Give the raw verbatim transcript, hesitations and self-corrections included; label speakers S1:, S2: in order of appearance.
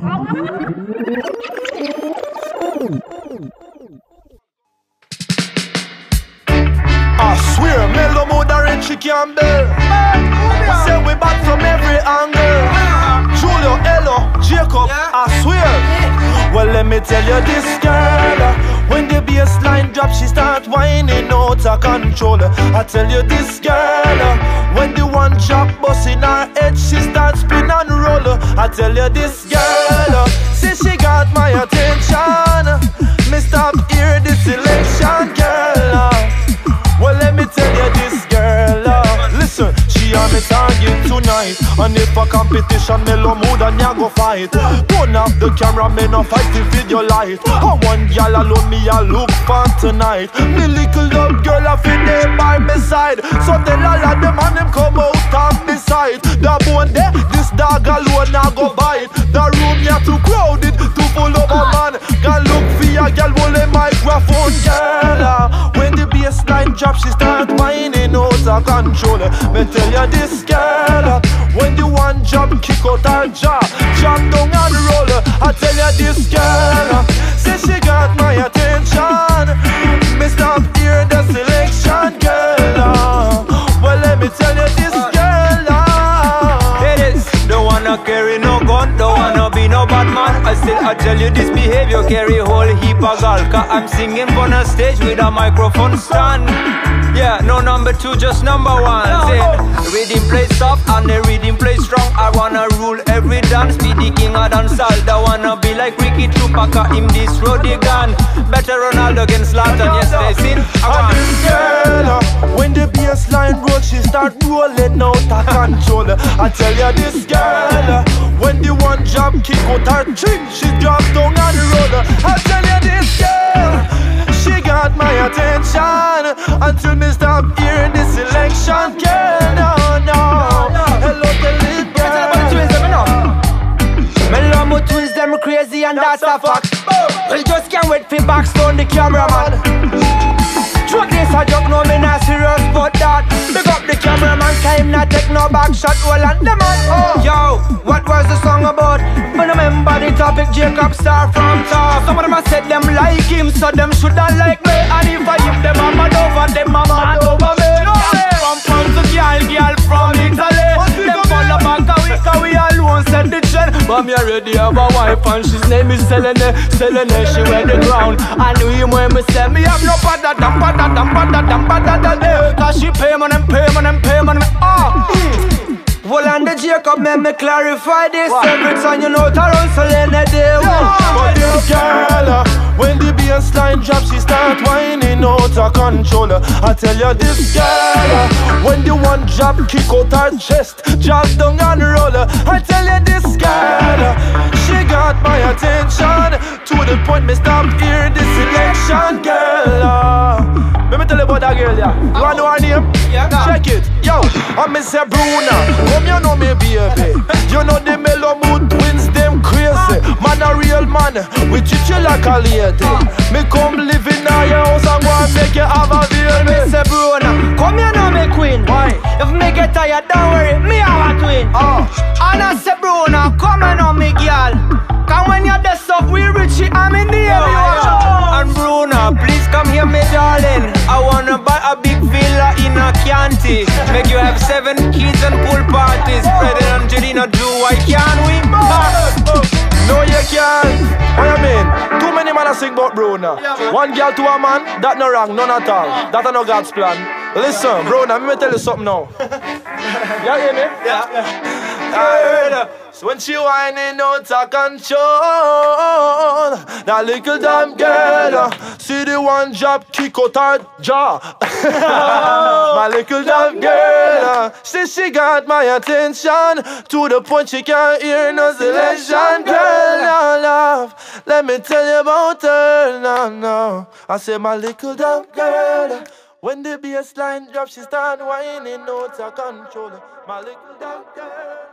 S1: I swear, Mellow Mood and Richie Campbell. Say we back from every angle. Julio, Elo, Jacob, I swear. Well, let me tell you this girl, when the bass line drops, she start whining out of control. I tell you this girl, when the one chop bust in her head, she start spin and roll. I tell you this girl, see she got my attention. Me stop hear the selection, girl. Well, let me tell you this girl, uh, listen, she on me target tonight. And if a competition, Mellow Mood and ya go fight. Turn off the camera, me no fight the video light. And one gal alone, me a look for tonight. Me little love girl a fit there by my side. So tell all of them and them come out and beside. The bone there, this dog alone a go bite. The room ya too crowded, too full of a man. Girl look for ya, girl hold a microphone, girl. uh, When the bass line drop, she start whining out of control. Me tell you this girl, when the one jump kick out her jaw, jump down and roll. I tell you this girl, say she got my attention. Me stop hear the selection, girl. Well, let me tell you this girl,
S2: it is. Don't wanna carry no gun, don't wanna be no bad man. I still I tell you this behavior carry a whole heap of gal. Cause I'm singing on a stage with a microphone stand. Yeah, no number two, just number one. Say, reading play soft and the reading play strong. I wanna rule every dance, be the king of dancehall. I wanna be like Ricky Tupac, him this road they gone. Better Ronaldo against Zlatan, yes they seen.
S1: And this girl, uh, when the bass line roll, she start rolling out of control. I tell you this girl, uh, when the one jump kick out her chin, she drop down and roll. I tell you this girl, she got my attention until me stop hearing the selection, girl. No, no, hello, the little girl.
S2: Mellow Mood twins, them crazy and that's a fact. We just can't wait for backstone the cameraman. Truck this a joke, no me not serious but that. Pick up the cameraman, cause him not take no back shot. Well and the man, oh. Yo, what was the song about? But remember the topic, Jacob Star from top. Some of them a said them like him, so them shoulda like me. And if I give them a mad over, them a mad over me. No way. From France to girl, girl from Italy. Them follow back a week, cause we alone set the trend. But me already have a wife and she's name is Selene. Selene, she wear the crown. And him when me say me have no pada, da pada, da pada, da pada, da da. Cause she pay man and pay man and pay man. Ah. Well, and the Jacob made me clarify this. What? Every time you know to run Selene day.
S1: But this girl, uh, when the bass line drop, she start whining out of control. I tell you this girl, uh, when the one drop kick out her chest, drop down and roll. I tell you this girl, uh, she got my attention to the point me stop hear the selection, girl. Uh, let me tell you about that girl, yeah. You wanna know her name?
S2: Yeah,
S1: check it, yo. I me say Bruna, come you know me baby. You know the Mellow Mood twins, them crazy. Man a real man, we treat you like a lady. Me come live in your house and go and make you have a baby.
S2: Me say Bruna, come you know me queen.
S1: Why?
S2: If me get tired, don't worry, me have a twin.
S1: Oh.
S2: And I say Bruna, come you know me girl. Cause when you're the stuff, we Richie, I'm in the area. And Bruna, please come here me darling. I wanna buy a big villa in a Chianti. Make you have seven kids and pool parties. Fred and Angelina do, why can't we?
S1: No you can't. What you mean? Too many men a sing about Bruna. One girl to a man, that no wrong, none at all. That a no God's plan. Listen, Bruna, let me tell you something now. You hear me?
S2: Yeah.
S1: Yeah. So when she whining out of control, that little damn girl, uh, see the one drop kick out her jaw. My little damn girl, uh, see she got my attention to the point she can't hear no selection. Girl, no love, let me tell you about her. No, no, I say my little damn girl. When the bass line drops, she start whining out of control. My little damn girl.